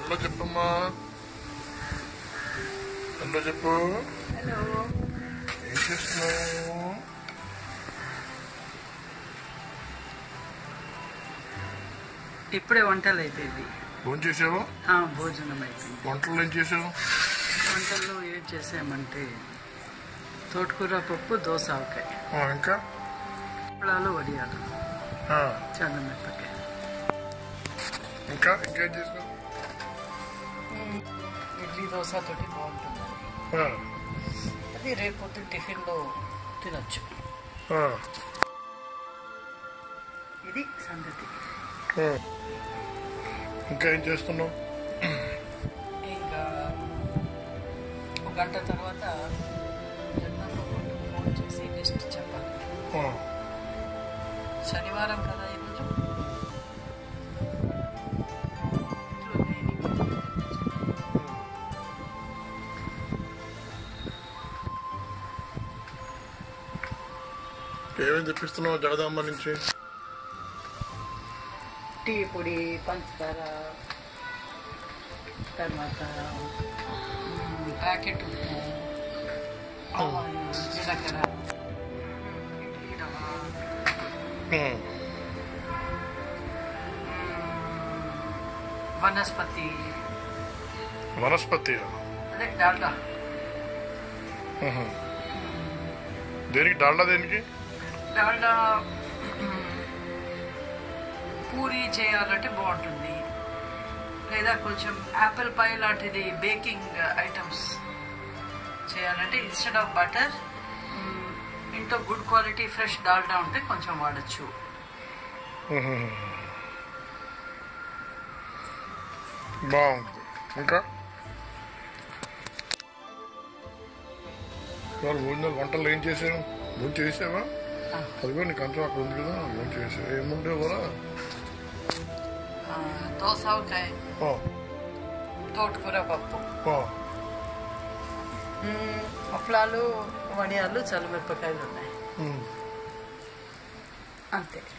Hello చెప్పమ్మా. Hello చెప్పు. Hello. ఏం చేస్తున్నావు? ఇప్పుడే వంటలు అయిపోయింది. భోజనం చేసావా? భోజనం అయిపోయింది. వంటలు ఏం చేసావు? వంటల్లో ఏం చేసామంటే తోటకూర పప్పు, దోస ఆవకాయ, ఇంకా అప్పడాలు, వడియాలు, చల్లమిరపకాయ. ఇంకేం చేసావు? ఇడ్లీ దోశ తోటి బాగుంటుంది. అది రేపు టిఫిన్లో తినొచ్చు. ఇది సంగతి. ఇంకా ఏం చేస్తున్నావు? ఇంకా ఒక గంట తర్వాత ఫోన్ చేసి లిస్ట్ చెప్పాలి. శనివారం కదా ఈరోజు. ఏమేమి తెప్పిస్తున్నావు జగదాంబ నుంచి? టీ పొడి, పంచదార, తర్వాత ప్యాకెట్ ఉప్పు, ఆవాలు, జీలకర్ర, వనస్పతి అదే డాల్డా. దేనికి డాల్డా? దేనికి డాల్డా? పూరి చేయాలంటే బాగుంటుంది, లేదా కొంచెం యాపిల్ పై లాంటిది బేకింగ్ ఐటమ్స్ చేయాలంటే ఇన్స్టెడ్ ఆఫ్ బటర్ ఇంట్లో గుడ్ క్వాలిటీ ఫ్రెష్ డాల్డా ఉంటే కొంచెం వాడచ్చు. బాగుంది. ఇంకా భోజనాలు వంటలు ఏం చేశాను? భోజనం చేసావా? అదిగో నీకు అంతా అక్కడ ఉంది కదా, భోజనం చేసావు. ఏముండే కూడా దోస ఆవకాయ, తోటకూర పప్పు, అప్పడాలు, వడియాలు, చల్లమిరపకాయలు ఉన్నాయి. అంతే.